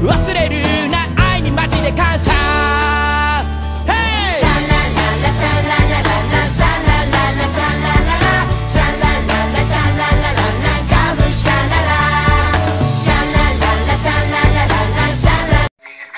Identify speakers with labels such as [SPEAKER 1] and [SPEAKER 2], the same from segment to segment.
[SPEAKER 1] 忘れるな愛にマジで感謝 Hey! シャラララシャララララシャラララシャラララシャラララシャララララガムシャララシャラララシャララララシャラ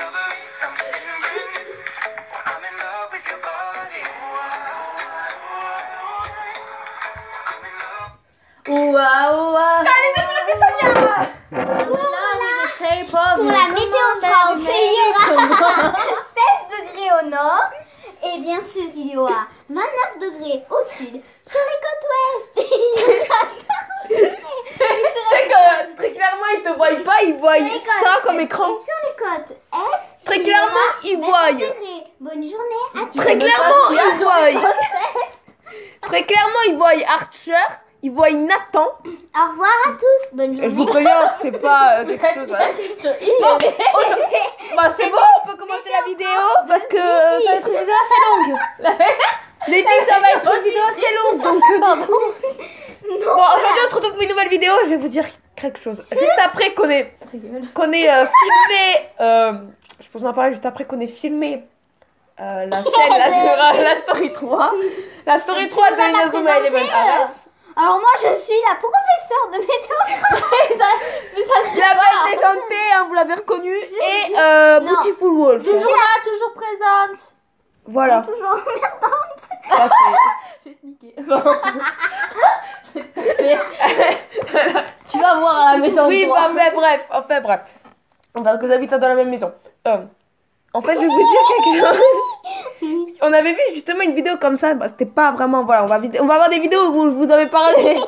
[SPEAKER 2] Ouah, ouah.
[SPEAKER 3] Salut tout le monde, c'est Sonia.
[SPEAKER 4] Pour la météo française, il y aura 16 degrés au nord et bien sûr il y aura 29 degrés au sud. Sur les côtes ouest, il y aura
[SPEAKER 3] C'est que très clairement ils te voient pas, ils voient ça comme écran.
[SPEAKER 4] Et sur les côtes est,
[SPEAKER 3] Très
[SPEAKER 4] il y
[SPEAKER 3] clairement
[SPEAKER 4] aura
[SPEAKER 3] ils
[SPEAKER 4] 29
[SPEAKER 3] voient.
[SPEAKER 4] degrés. Bonne journée à tous.
[SPEAKER 3] Très clairement ils voient. Très clairement ils voient Archer, ils voient Nathan.
[SPEAKER 4] Au revoir à tous. Bonne journée.
[SPEAKER 3] Je vous préviens, c'est pas quelque chose. Voilà. Bon, bah c'est bon, on peut commencer la vidéo parce que ça va être une vidéo assez longue. Les filles, ça va être une vidéo assez longue, donc bon, aujourd'hui on se retrouve pour une nouvelle vidéo. Je vais vous dire quelque chose. Juste après qu'on ait filmé, je peux vous en parler juste après qu'on ait filmé la scène, la story 3. La story 3 de Inazuma Eleven Ares.
[SPEAKER 4] Alors moi je suis la professeure de météo.
[SPEAKER 3] Je l'appelle Déjanté, hein, vous l'avez reconnu, et Beautiful Wolf.
[SPEAKER 2] Je suis là, toujours présente.
[SPEAKER 3] Voilà.
[SPEAKER 4] Toujours emmerdante.
[SPEAKER 3] Ça,
[SPEAKER 2] Je vais te niquer. Bon. Je vais te taper. Tu vas voir à la maison.
[SPEAKER 3] oui, bah, mais bref, enfin bref. Parce que vous habitez dans la même maison. En fait, je vais vous dire quelque chose. On avait vu justement une vidéo comme ça. Bah, c'était pas vraiment. Voilà, on va avoir des vidéos où je vous avais parlé.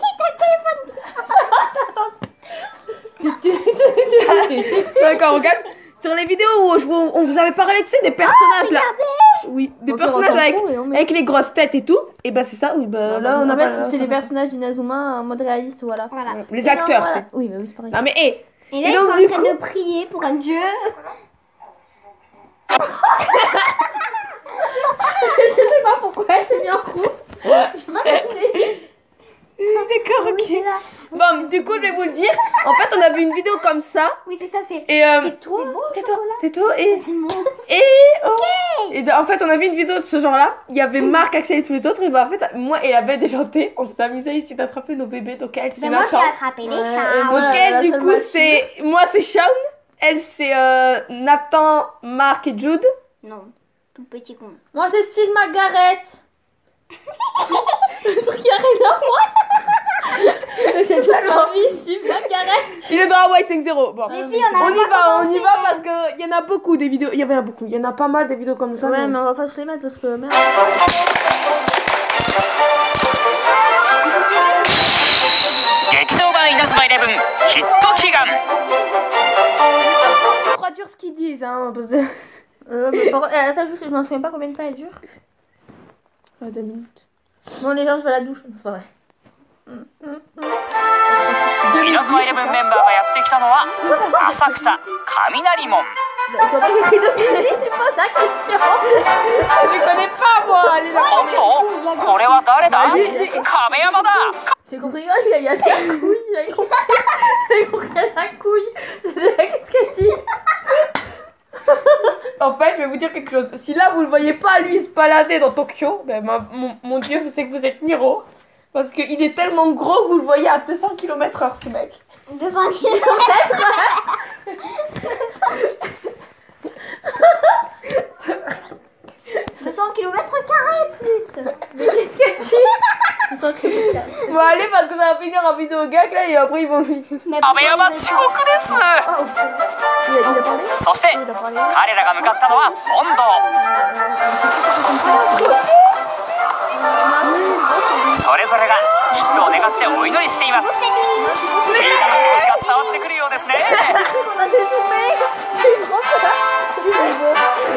[SPEAKER 3] D'accord, on calme. Sur les vidéos où on vous avait parlé, tu sais, des personnages là. Oui, des personnages avec les grosses têtes et tout. Et bah, c'est ça, oui. Bah, là, on a
[SPEAKER 2] en fait, c'est les personnages d'Inazuma en mode réaliste, voilà.
[SPEAKER 3] Les acteurs, c'est.
[SPEAKER 2] Oui, bah oui, c'est pareil.
[SPEAKER 3] Non, mais
[SPEAKER 4] Et là,
[SPEAKER 3] Et
[SPEAKER 4] ils
[SPEAKER 3] donc,
[SPEAKER 4] sont
[SPEAKER 3] du
[SPEAKER 4] en train
[SPEAKER 3] coup-
[SPEAKER 4] de prier pour un dieu.
[SPEAKER 2] Je sais pas pourquoi elle s'est mis en roue. J'ai pas compris.
[SPEAKER 3] D'accord, ok.
[SPEAKER 4] C'est là.
[SPEAKER 3] Bon, du coup, je vais vous le dire. En fait, on a vu une vidéo comme ça.
[SPEAKER 4] Oui, c'est ça, c'est.
[SPEAKER 3] Et
[SPEAKER 4] Tais-toi.
[SPEAKER 3] tais-toi. Et
[SPEAKER 4] C'est mon.
[SPEAKER 3] en fait, on a vu une vidéo de ce genre-là. Il y avait Marc, Axel et tous les autres. Et bah, en fait, moi et la belle déjantée, on s'est amusé ici d'attraper nos bébés. Donc, elle, c'est
[SPEAKER 4] Ben moi, je vais
[SPEAKER 3] Nathan.
[SPEAKER 4] attraper les
[SPEAKER 2] Ouais,
[SPEAKER 4] chats.
[SPEAKER 2] et moi,
[SPEAKER 3] Donc,
[SPEAKER 2] la
[SPEAKER 3] elle, du
[SPEAKER 2] seule
[SPEAKER 3] coup,
[SPEAKER 2] mature.
[SPEAKER 3] c'est. Moi, c'est Shaun. Elle, c'est Nathan, Marc et Jude.
[SPEAKER 4] Non, tout petit con.
[SPEAKER 2] Moi, c'est Steve Margaret. Le truc qui a rien à voir. J'ai toute ma vie, Steve Margaret.
[SPEAKER 3] Il est dans Hawaii 5-0. Bon.
[SPEAKER 4] Les filles, on
[SPEAKER 3] On y
[SPEAKER 4] a pas
[SPEAKER 3] va parce qu'il y en a beaucoup des vidéos. Il y en a beaucoup. Il y en a pas mal des vidéos comme ça.
[SPEAKER 2] Ouais,
[SPEAKER 3] mais-
[SPEAKER 2] mais on va pas se les mettre parce que merde.
[SPEAKER 3] Trop dur ce qu'ils disent, hein. Parce que...
[SPEAKER 2] Mais par contre, attends, juste, je m'en souviens pas combien de temps elle dure.
[SPEAKER 3] 2 minutes.
[SPEAKER 2] Bon, les gens, je vais à la douche. C'est pas vrai.
[SPEAKER 5] 稲妻イレブンメンバーがやってきたのは浅草雷門。
[SPEAKER 2] Je vois pas qu'il y a écrit 2 minutes, tu poses la question.
[SPEAKER 3] Je connais pas, moi. Les...
[SPEAKER 5] おっとこれは誰だ亀山だ。
[SPEAKER 2] J'ai compris, oh, il y a la couille. J'avais compris. J'avais compris la couille. Je disais, qu'est-ce qu'elle dit?
[SPEAKER 3] En fait, je vais vous dire quelque chose. Si là, vous le voyez pas, lui, se balader dans Tokyo, ben, mon Dieu, je sais que vous êtes Miro. Parce qu'il est tellement gros que vous le voyez à 200 km/h, ce mec.
[SPEAKER 4] 200 km. 200 km² plus.
[SPEAKER 2] Mais qu'est-ce qu'elle dit? 200 km.
[SPEAKER 3] Bon, allez, parce que ça va finir en vidéo gag, là, et après, ils vont...
[SPEAKER 5] 亀山遅刻です。
[SPEAKER 2] Oh, il a parlé?
[SPEAKER 5] そして
[SPEAKER 2] Il a parlé.
[SPEAKER 5] 彼らが向かったのは本堂。それぞれがきっと願ってお祈りしています。みんなの気持ちが伝わってくるようですね。
[SPEAKER 2] On a fait filmer. J'ai eu trop peur. C'est du beau.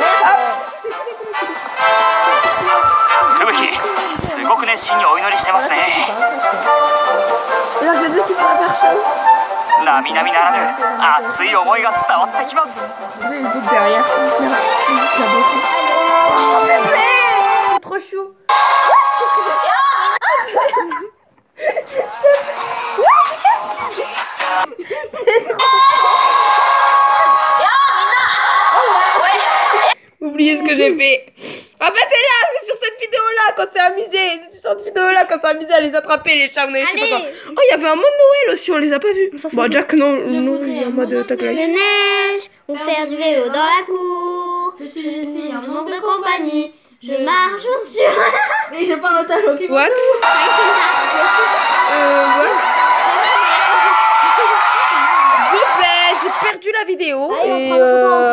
[SPEAKER 5] 吹雪、すごく熱心にお祈りしてますね。
[SPEAKER 3] Là, je vais dire la personne.
[SPEAKER 5] 並々ならぬ熱い思いが伝わってきます。
[SPEAKER 3] Il est derrière. Trop chou. oublié ce que j'ai fait. Ah bah c'est là, c'est sur cette vidéo-là quand c'est amusé. C'est sur cette vidéo-là quand c'est amusé à les attraper, les chats. Je sais pas quoi.
[SPEAKER 4] Allez.
[SPEAKER 3] Oh, il y avait un mot de Noël aussi, on les a pas vus. Bon, Jack, non, non,
[SPEAKER 2] voudrais
[SPEAKER 3] il y a
[SPEAKER 2] un
[SPEAKER 3] un mode
[SPEAKER 2] mot
[SPEAKER 3] tac
[SPEAKER 2] de
[SPEAKER 3] live.
[SPEAKER 4] De neige, ou faire du vélo dans la cour.
[SPEAKER 2] Je suis une fille, un
[SPEAKER 4] Manque de compagnie. Je marche sur.
[SPEAKER 2] Et je parle au talon qui
[SPEAKER 3] What? What? Bon, j'ai perdu la vidéo.
[SPEAKER 4] Allez, on
[SPEAKER 3] et,
[SPEAKER 4] prend nos photos en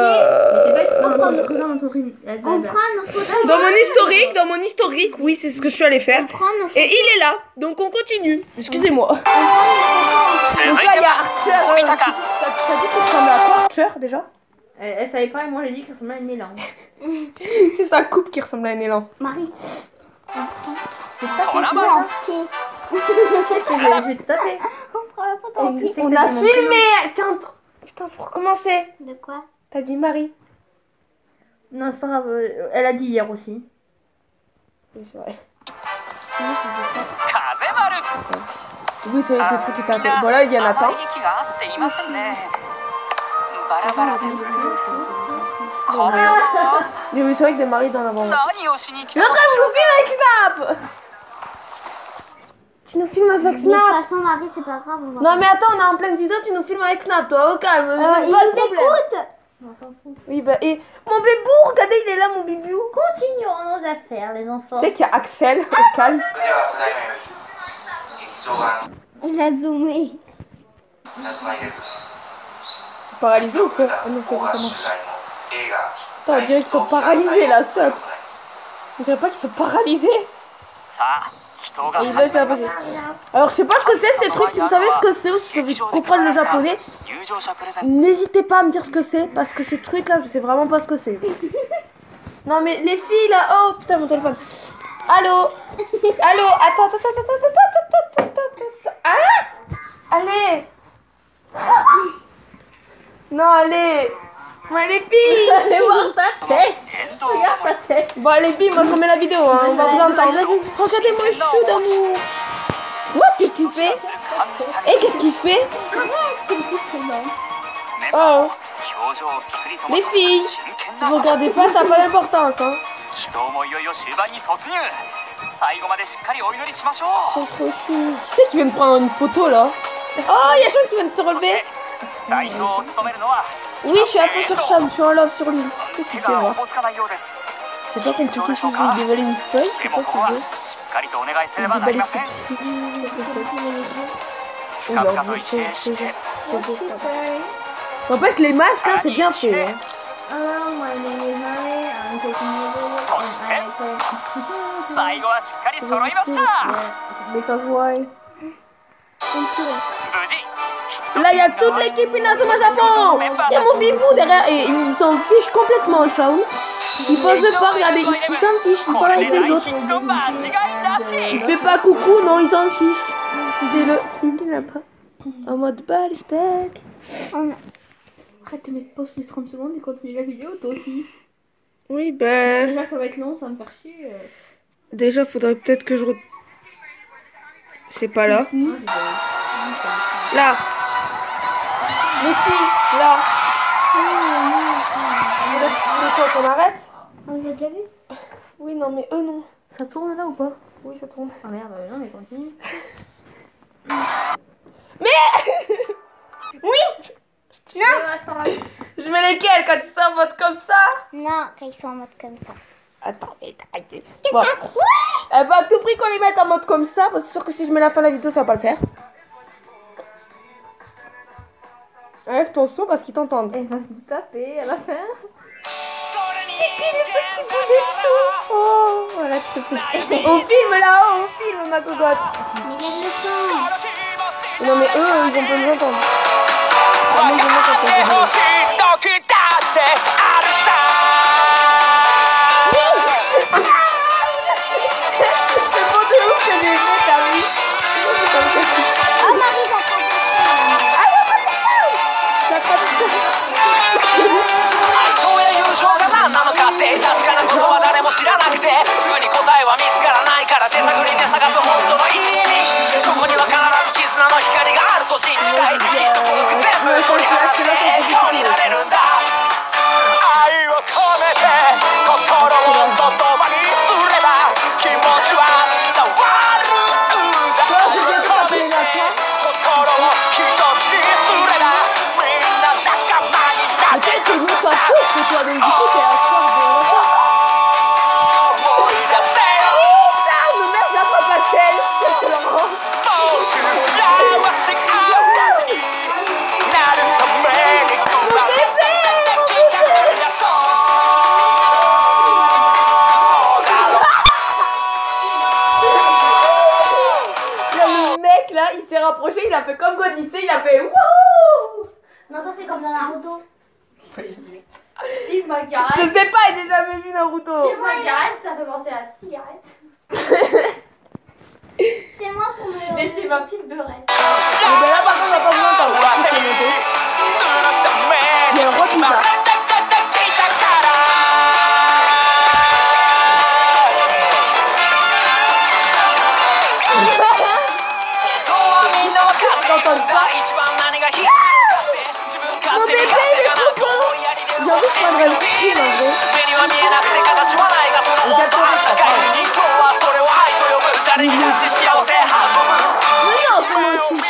[SPEAKER 4] On prend nos photos.
[SPEAKER 3] dans mon historique, oui, c'est ce que je suis allée faire.
[SPEAKER 4] On prend nos photos.
[SPEAKER 3] Et il est là, donc on continue. Excusez-moi.
[SPEAKER 5] 続
[SPEAKER 3] Donc
[SPEAKER 5] い
[SPEAKER 3] là,
[SPEAKER 5] て
[SPEAKER 3] il y a
[SPEAKER 5] は
[SPEAKER 3] Archer.
[SPEAKER 5] 飛び高
[SPEAKER 3] T'as dit qu'il ressemblait à quoi, Archer, déjà?
[SPEAKER 2] Elle savait pas et moi j'ai dit qu'elle ressemblait à une élan.
[SPEAKER 3] C'est sa coupe qui ressemble à un élan.
[SPEAKER 4] Marie,
[SPEAKER 5] トラ
[SPEAKER 4] on
[SPEAKER 5] マ
[SPEAKER 4] prend en pied.
[SPEAKER 2] Je vais te taper.
[SPEAKER 4] On prend la photo en pied.
[SPEAKER 3] On a filmé. Tiens, putain, faut recommencer.
[SPEAKER 4] De quoi?
[SPEAKER 3] T'as dit Marie.
[SPEAKER 2] Non, c'est pas grave. Elle a dit hier aussi.
[SPEAKER 3] Oui, c'est vrai.
[SPEAKER 5] 風丸
[SPEAKER 3] Oui, c'est vrai que le truc est
[SPEAKER 5] みん
[SPEAKER 3] tapé. Bon, là, il y a
[SPEAKER 5] なあ
[SPEAKER 3] Nathan.
[SPEAKER 5] まり息が合っていませんねバラバラですこれは
[SPEAKER 3] Mais oui, c'est vrai que des maris dans l'avant.
[SPEAKER 5] 何をしに来
[SPEAKER 3] Mais
[SPEAKER 5] た
[SPEAKER 3] après, je nous filme avec Snap. Tu nous filmes avec
[SPEAKER 4] De toute
[SPEAKER 3] Snap.
[SPEAKER 4] façon, Marie, c'est pas grave. On va
[SPEAKER 3] Non, mais attends, on est en pleine vidéo, tu nous filmes avec Snap, toi, au calme.
[SPEAKER 4] Il
[SPEAKER 3] pas de
[SPEAKER 4] nous
[SPEAKER 3] problème.
[SPEAKER 4] écoute.
[SPEAKER 3] Oui, bah, et mon bébou, regardez, il est là, mon bibou.
[SPEAKER 2] Continuons nos affaires, les enfants.
[SPEAKER 3] Tu sais qu'il y a Axel, au calme.
[SPEAKER 6] それではただいまより劇場版
[SPEAKER 4] Il a zoomé.
[SPEAKER 6] 夏のイレブン
[SPEAKER 3] C'est paralysé ou quoi? Ah non, c'est
[SPEAKER 6] 邦
[SPEAKER 3] bon,
[SPEAKER 6] 画
[SPEAKER 3] ça
[SPEAKER 6] 主
[SPEAKER 3] marche.
[SPEAKER 6] 題の映画
[SPEAKER 3] Attends, on dirait qu'ils sont paralysés, là, stop. On dirait pas qu'ils sont paralysés.
[SPEAKER 5] さあ祈祷が
[SPEAKER 3] Et il
[SPEAKER 5] 始
[SPEAKER 3] va
[SPEAKER 5] まります
[SPEAKER 3] Alors, je sais pas ce que c'est, ces trucs. Si vous savez ce que c'est ou si vous comprenez le japonais,
[SPEAKER 5] 入場者プレゼント
[SPEAKER 3] n'hésitez pas à me dire ce que c'est. Parce que ces trucs-là, je sais vraiment pas ce que c'est. Non, mais les filles, là. Oh, putain, mon téléphone. Allô? Allô? Attends. Ah? Allez. Non, allez. Ouais, les filles.
[SPEAKER 2] Allez voir ta tête.
[SPEAKER 5] 沿道
[SPEAKER 2] Regarde ta tête.
[SPEAKER 3] Bon, les filles, moi je remets la vidéo, hein. On va vous entendre. Vas-y, regardez-moi le chou d'amour. What? Qu'est-ce qu'il fait?
[SPEAKER 5] 神主さん
[SPEAKER 3] Et qu'est-ce qu'il fait?
[SPEAKER 5] メンバーも表情をピクリとも
[SPEAKER 3] Les
[SPEAKER 5] させ
[SPEAKER 3] filles,
[SPEAKER 5] る真剣
[SPEAKER 3] si
[SPEAKER 5] な
[SPEAKER 3] vous regardez pas, ça n'a pas d'importance, hein.
[SPEAKER 5] 祈祷もいよいよ終盤に突入最後までしっかりお祈りしましょう
[SPEAKER 3] C'est trop chou. Qui c'est qui vient de prendre une photo là? Oh, il y a Sean qui vient de se
[SPEAKER 5] そして
[SPEAKER 3] relever.
[SPEAKER 5] 代表を務めるのは
[SPEAKER 3] Oui, je suis à fond sur Sean, je suis en love sur lui. Qu'est-ce
[SPEAKER 5] 手
[SPEAKER 3] qu'il fait
[SPEAKER 5] が
[SPEAKER 3] là?
[SPEAKER 5] おぼつかないようです
[SPEAKER 3] J'ai pas compris qu'est-ce qu'il veut dévaler une feuille, je
[SPEAKER 5] で
[SPEAKER 3] sais
[SPEAKER 5] も
[SPEAKER 3] pas
[SPEAKER 5] こ
[SPEAKER 3] ce
[SPEAKER 5] こは
[SPEAKER 3] qu'il veut.
[SPEAKER 5] しっかりとお願いすればなり
[SPEAKER 3] Déballer
[SPEAKER 5] ま
[SPEAKER 3] ce
[SPEAKER 5] せん
[SPEAKER 3] truc. Qu'est-ce que c'est?
[SPEAKER 5] 深々と一礼して
[SPEAKER 3] En fait, les masques, hein, c'est bien fait. Hein.
[SPEAKER 2] Hello, my name is Harry. I'm taking you
[SPEAKER 5] そして最後はしっかり揃いました
[SPEAKER 2] Because why?
[SPEAKER 5] 無事
[SPEAKER 3] Là, il y a toute l'équipe Inazuma Japon. Il y a mon bibou derrière et il s'en fiche complètement, Shaun. Il pose pas, regardez, il s'en fiche, il
[SPEAKER 5] こ
[SPEAKER 3] parle
[SPEAKER 5] れ
[SPEAKER 3] avec
[SPEAKER 5] で
[SPEAKER 3] les
[SPEAKER 5] 大
[SPEAKER 3] autres.
[SPEAKER 5] ヒット間違いなし
[SPEAKER 3] Il fait pas coucou, non, il s'en fiche. Il est pas. En mode balle, steak.
[SPEAKER 2] Arrête de mettre pause tous les 30 secondes et continue la vidéo, toi aussi.
[SPEAKER 3] Oui, ben.
[SPEAKER 2] Déjà que ça va être long, ça va me faire chier.
[SPEAKER 3] Déjà, faudrait peut-être que je. C'est pas là. Là. Les filles, là. Vous voulez quoi qu'on arrête?
[SPEAKER 4] On vous a déjà vu?
[SPEAKER 3] Oui, non, mais eux, non.
[SPEAKER 2] Ça tourne là ou pas?
[SPEAKER 3] Oui, ça tourne.
[SPEAKER 2] Ah merde, non mais continue.
[SPEAKER 3] Je mets lesquels quand ils sont en mode comme ça?
[SPEAKER 4] Non, quand ils sont en mode comme ça.
[SPEAKER 3] Attends, arrêtez. Bon. Elle veut à tout prix qu'on les mette en mode comme ça, parce que c'est sûr que si je mets la fin de la vidéo, ça va pas le faire. Enlève ton son parce qu'ils t'entendent.
[SPEAKER 2] Elle va nous taper à la fin.
[SPEAKER 3] Oh,
[SPEAKER 2] Voilà, tu te fais.
[SPEAKER 3] on filme là-haut, on filme ma cocotte.
[SPEAKER 4] Mais laisse le son.
[SPEAKER 3] Non mais eux, ils vont pas nous entendre.
[SPEAKER 5] 分かってほしい時だってあるさ
[SPEAKER 3] C'est pas de ouf que les mecs arrivent.
[SPEAKER 4] Oh Marie, j'attends.
[SPEAKER 5] 愛情や友情が何なのかって確かなことは誰も知らなくてすぐに答えは見つからないから手探りで探す本当の意味そこには必ず絆の光があると信じたいきっと孤独全部取り払って笑顔になれるんだ愛を込めて
[SPEAKER 3] rapproché, il a fait comme Gotti, tu sais, il a fait wouhou.
[SPEAKER 4] Non, ça c'est comme dans Naruto.
[SPEAKER 2] Steve Margaret.
[SPEAKER 3] Je sais pas, j'ai jamais vu Naruto.
[SPEAKER 2] Steve Margaret, ça fait penser à cigarette.
[SPEAKER 4] C'est moi pour me
[SPEAKER 2] Mais c'est ma petite beurette.
[SPEAKER 3] Mais ben là, par contre, on va pas vous entendre. Parce que c'est noté. Il y a un roi bizarre. T'entends pas? Mon bébé, il est trop beau. J'ai envie de prendre un film en vrai. Mais non, c'est mon chou.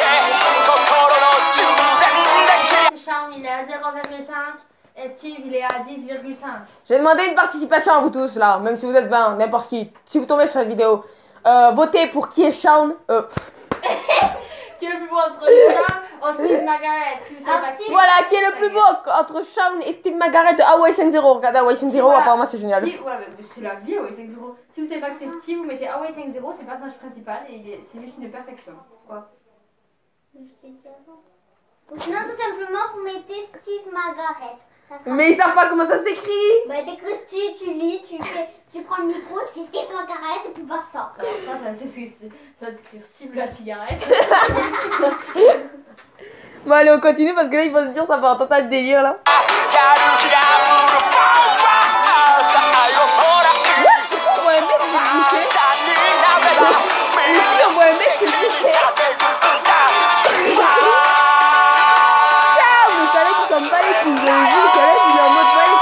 [SPEAKER 2] Charme, il est à 0,5 et Steve, il est à 10,5.
[SPEAKER 3] J'ai demandé une participation à vous tous là, même si vous êtes 20, n'importe qui. Si vous tombez sur cette vidéo, votez pour qui est Shawn.
[SPEAKER 2] Qui est le plus beau entre Charme ou Steve Margaret? Si vous savez pas qui.
[SPEAKER 3] Voilà, qui est le plus beau entre Shawn et Steve Margaret de Hawaii 5-0. Regardez Hawaii 5-0,
[SPEAKER 2] Voilà.
[SPEAKER 3] apparemment c'est génial.
[SPEAKER 2] Si, voilà, mais c'est la vie, Hawaii 5-0. Si vous savez pas que c'est Steve, vous mettez Hawaii 5-0, c'est le personnage principal et c'est juste une perfection. Quoi?
[SPEAKER 4] Je t'ai dit avant. Ou sinon, tout simplement, vous mettez Steve Margaret. Ça sera-
[SPEAKER 3] Mais ils savent pas comment ça s'écrit.
[SPEAKER 4] Bah, t'écris Steve, tu lis, tu prends le micro, tu fais Steve Margaret et puis basta.
[SPEAKER 2] Alors, ça va écrire Steve la cigarette.
[SPEAKER 3] Bon allez, on continue parce que là ils vont se dire ça va en total délire là. Pourquoi on voit un mec qui s'est couché? Ici on voit un mec qui s'est couché. Ciao, le Caleb il s'en bat les couilles. Vous avez vu le Caleb il est en mode mal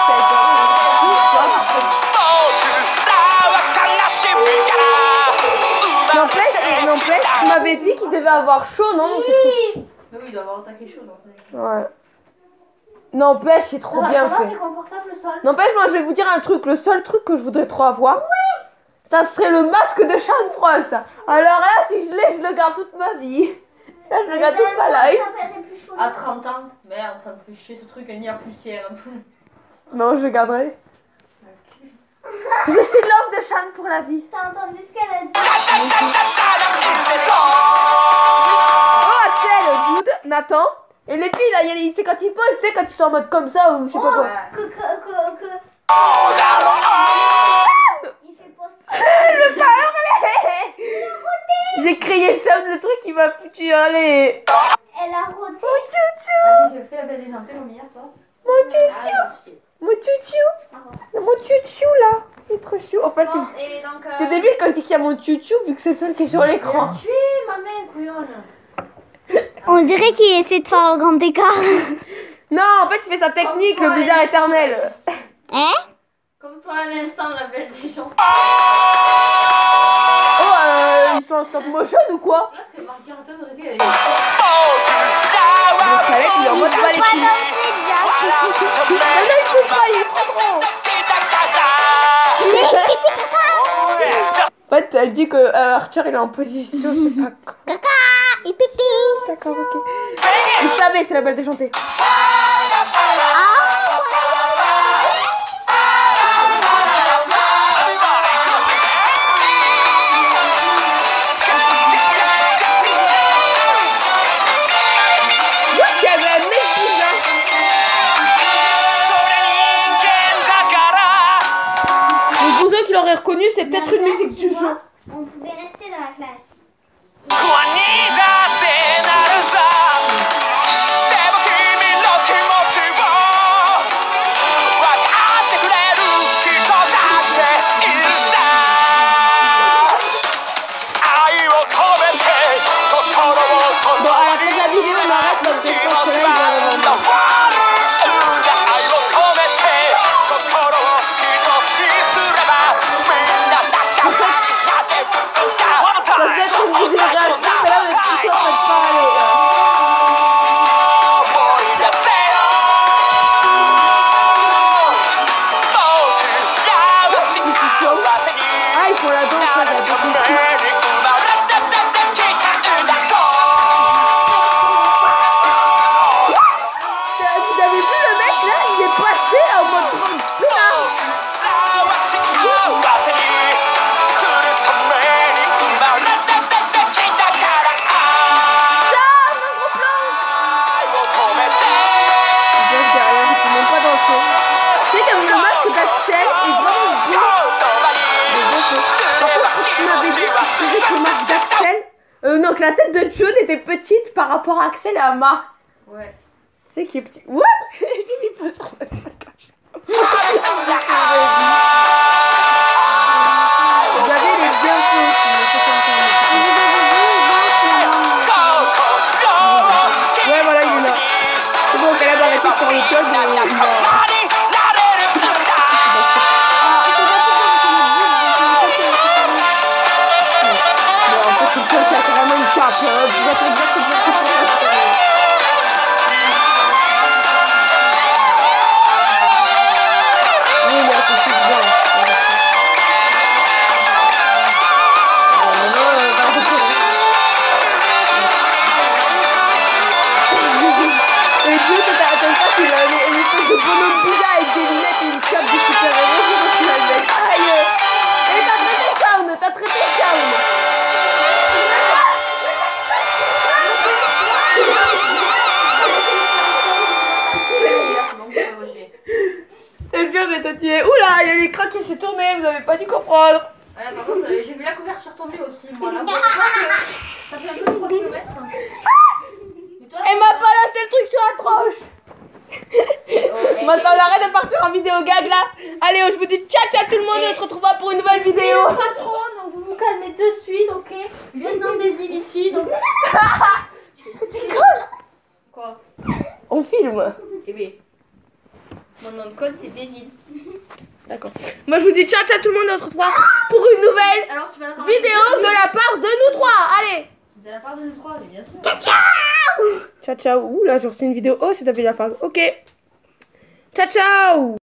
[SPEAKER 3] N'empêche, tu m'avais dit qu'il devait avoir chaud, non dans ces trucs?
[SPEAKER 2] Mais oui, il doit avoir un taquet chaud dans sa
[SPEAKER 3] Ouais. N'empêche, c'est trop bien fait.
[SPEAKER 2] C'est confortable le sol.
[SPEAKER 3] N'empêche, moi je vais vous dire un truc. Le seul truc que je voudrais trop avoir, ça serait le masque de Sean Frost. Alors là, si je l'ai, je le garde toute ma vie. Là, je le garde toute ma life.
[SPEAKER 2] À 30 ans, merde, ça me fait chier ce truc, il y a poussière.
[SPEAKER 3] Non, je le garderai. Je suis l'homme de Sean pour la vie.
[SPEAKER 4] T'as entendu ce qu'elle a dit?
[SPEAKER 3] Oh, Axel, Jude, Nathan. Et les filles, là, c'est quand ils posent, tu sais, quand ils sont en mode comme ça ou je sais pas quoi.
[SPEAKER 4] Que. Il fait pas ça.
[SPEAKER 3] Je veux pas hurler. J'ai créé Sean, le truc qui m'a foutu hurler.
[SPEAKER 4] Elle a roté.
[SPEAKER 3] Mon chouchou.
[SPEAKER 2] Allez, je fais la belle déjantée, Momia, toi.
[SPEAKER 3] Mon chouchou. Mon chouchou. Mon chouchou, là. Il est trop chou. En fait,
[SPEAKER 2] Bon, et donc.
[SPEAKER 3] c'est débile quand je dis qu'il y a mon chouchou vu que c'est le seul qui est sur l'écran.
[SPEAKER 2] Tu ma main, couillonne.
[SPEAKER 4] On dirait qu'il essaie de faire le grand écart.
[SPEAKER 3] Non, en fait, il fait sa technique,
[SPEAKER 2] Comme
[SPEAKER 3] le
[SPEAKER 2] toi,
[SPEAKER 3] blizzard
[SPEAKER 2] à
[SPEAKER 3] éternel.
[SPEAKER 2] l'instant,
[SPEAKER 4] Hein?
[SPEAKER 2] Comme toi à l'instant, la belle déjantée.
[SPEAKER 3] Oh, ils sont en stop motion ou quoi?
[SPEAKER 2] Là, c'est Marc Carton aussi, elle est.
[SPEAKER 3] Le Caleb, il est en mode pas les couilles. Mais là, il peut pas, il est trop gros. En fait, elle dit que Archer, il est en position, je sais pas quoi.
[SPEAKER 4] Caca et pipi.
[SPEAKER 3] D'accord, ok. Vous savez, c'est la belle déchantée. Il y avait un mec bizarre. Donc pour ceux qui l'auraient reconnu, c'est peut-être une musique du jeu.
[SPEAKER 4] On pouvait rester dans la classe.
[SPEAKER 3] Bon, à la fin de la vidéo, on arrête parce que je pense que là, il va y avoir ça peut être une vidéo réaction, mais là, on est plutôt en train de parler. Ah, ils font la danse, là, j'avais pas compris. Vous avez vu le mec là, il est passé en mode grande pénard. le masque d'Axel est vraiment bien. Par contre, tu m'avais dit que le masque d'Axel... non, que la tête de June était petite par rapport à Axel et à Marc.
[SPEAKER 2] Ouais.
[SPEAKER 3] C'est qui est petit. What? J'ai mis pas sur la photo. Vous avez les bienfaits. Ouais, voilà, il est là. C'est bon, qu'elle a arrêté sur le code. En fait, il y a carrément une cape. Vous attendez bien que je t'as traité Shaun. C'est le job, mais toi tu es. Oula, il y a l'écran qui s'est tourné, vous avez pas dû comprendre.
[SPEAKER 2] Ouais, par contre, j'ai vu la couverture tomber aussi. Moi, là, ça fait un peu 3 km.
[SPEAKER 3] Elle m'a pas laissé le truc sur la tronche. Maintenant, on arrête de partir en vidéo gag là. Allez, je vous dis ciao ciao tout le monde et on se retrouvera pour une nouvelle vidéo.
[SPEAKER 2] Patron, donc vous vous calmez de suite, ok? Lieutenant des îles ici, donc. Quoi?
[SPEAKER 3] On filme.
[SPEAKER 2] Eh bien. Mon nom de code c'est des îles.
[SPEAKER 3] D'accord. Moi je vous dis ciao ciao tout le monde et on se retrouvera pour une nouvelle
[SPEAKER 2] Alors tu vas
[SPEAKER 3] vidéo de la part de nous trois. Allez.
[SPEAKER 2] De la part de nous trois, mais bien sûr.
[SPEAKER 3] Ciao ciao. Ciao ciao. Ouh là j'ai reçu une vidéo. Oh c'est t'as vu la fin. Ok. Ciao ciao.